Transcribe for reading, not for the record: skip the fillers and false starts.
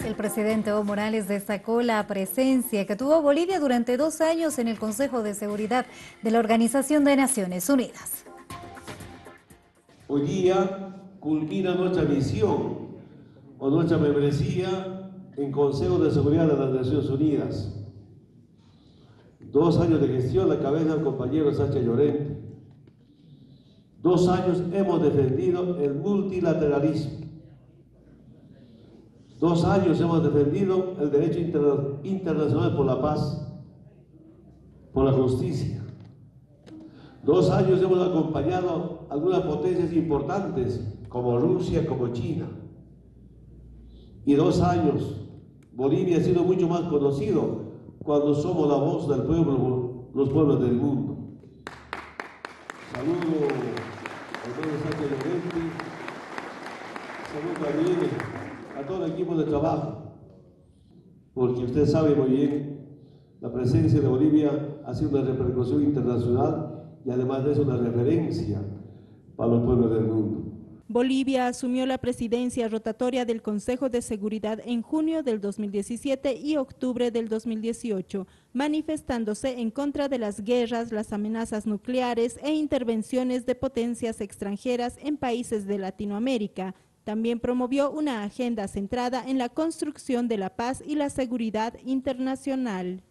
El presidente Evo Morales destacó la presencia que tuvo Bolivia durante 2 años en el Consejo de Seguridad de la Organización de Naciones Unidas. Hoy día culmina nuestra misión o nuestra membresía en Consejo de Seguridad de las Naciones Unidas. 2 años de gestión a la cabeza del compañero Sánchez Llorente. 2 años hemos defendido el multilateralismo. 2 años hemos defendido el derecho internacional por la paz, por la justicia. 2 años hemos acompañado a algunas potencias importantes como Rusia, como China. Y 2 años Bolivia ha sido mucho más conocido cuando somos la voz del pueblo, los pueblos del mundo. Saludo al señor Sánchez Llorente, saludo también a todo el equipo de trabajo, porque usted sabe muy bien, la presencia de Bolivia ha sido una repercusión internacional y además es una referencia para los pueblos del mundo. Bolivia asumió la presidencia rotatoria del Consejo de Seguridad en junio del 2017 y octubre del 2018, manifestándose en contra de las guerras, las amenazas nucleares e intervenciones de potencias extranjeras en países de Latinoamérica. También promovió una agenda centrada en la construcción de la paz y la seguridad internacional.